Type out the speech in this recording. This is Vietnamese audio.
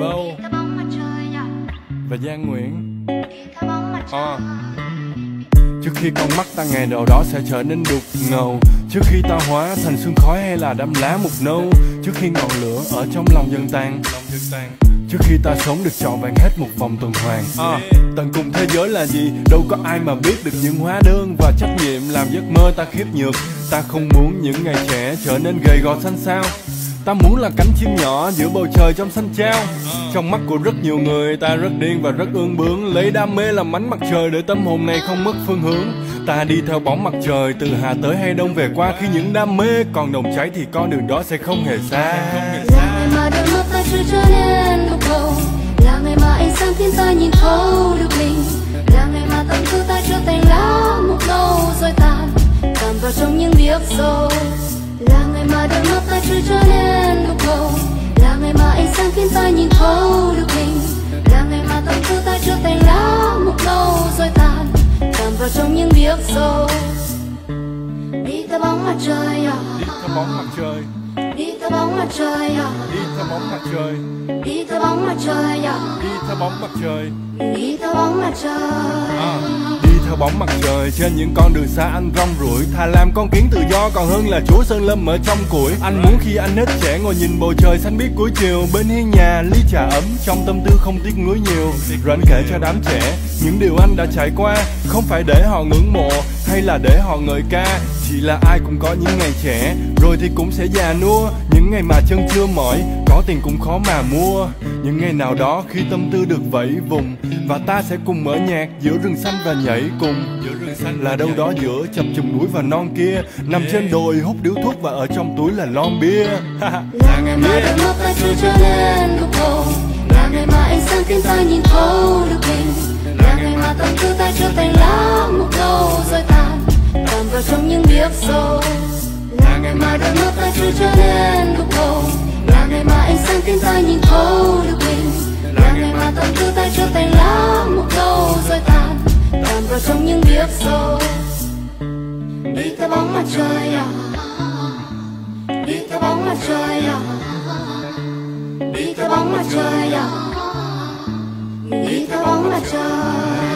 Vô và Giang Nguyễn. Trước khi con mắt ta ngày nào đó sẽ trở nên đục ngầu, trước khi ta hóa thành sương khói hay là đám lá mục nâu, trước khi ngọn lửa ở trong lòng dần tan, trước khi ta sống được trọn vẹn hết một vòng tuần hoàn. Tận cùng thế giới là gì? Đâu có ai mà biết được, những hóa đơn và trách nhiệm làm giấc mơ ta khiếp nhược. Ta không muốn những ngày trẻ trở nên gầy gò xanh xao. Ta muốn là cánh chim nhỏ giữa bầu trời trong xanh trao. Trong mắt của rất nhiều người ta rất điên và rất ương bướng, lấy đam mê làm ánh mặt trời để tâm hồn này không mất phương hướng. Ta đi theo bóng mặt trời từ Hà tới hay Đông về qua, khi những đam mê còn nồng cháy thì con đường đó sẽ không hề xa. Là ngày mà đôi mắt ta chưa trở nên đục ngầu, là ngày mà ánh sáng khiến ta nhìn thấu được mình, là ngày mà tâm tư ta trở thành lá mục nâu rồi tàn vào trong những viết sâu. Là ngày mà đôi mắt ta chưa trở nên đục ngầu, là ngày mà ánh sáng khiến ta nhìn thấu được mình, là ngày mà tâm tư ta trở thành lá mục nâu rồi tàn vào trong những viết sâu. Đi theo bóng mặt trời, đi theo bóng mặt trời, đi theo bóng mặt trời, đi theo bóng mặt trời, đi theo bóng mặt trời, đi theo bóng mặt trời, đi theo bóng mặt trời. Đi theo bóng mặt trời trên những con đường xa anh rong ruổi, thà làm con kiến tự do còn hơn là chúa sơn lâm ở trong củi. Anh muốn khi anh hết trẻ ngồi nhìn bầu trời xanh biếc cuối chiều, bên hiên nhà ly trà ấm, trong tâm tư không tiếc nuối nhiều. Rồi anh kể cho đám trẻ những điều anh đã trải qua, không phải để họ ngưỡng mộ hay là để họ ngợi ca, chỉ là ai cũng có những ngày trẻ rồi thì cũng sẽ già nua. Những ngày mà chân chưa mỏi, có tiền cũng khó mà mua. Những ngày nào đó khi tâm tư được vẫy vùng, và ta sẽ cùng mở nhạc giữa rừng xanh và nhảy cùng. Là đâu đó giữa chập trùng núi và non kia, nằm trên đồi hút điếu thuốc và ở trong túi là lon bia. Là ngày mà đôi mắt ta chưa trở nên đục ngầu, là ngày mà ánh sáng khiến ta nhìn thấu được mình, là ngày mà tâm tư ta trở thành lá mục nâu rồi tàn vào trong những viết sâu. Là ngày mà đôi mắt ta chưa trở nên đục ngầu, là ngày mà ánh sáng khiến ta nhìn thấu được mình, là ngày mà tâm tư ta trở thành lá mục nâu rồi tàn vào trong những viết sâu. Đi theo bóng mặt trời, đi theo bóng mặt trời, đi theo bóng mặt trời, đi theo bóng mặt trời.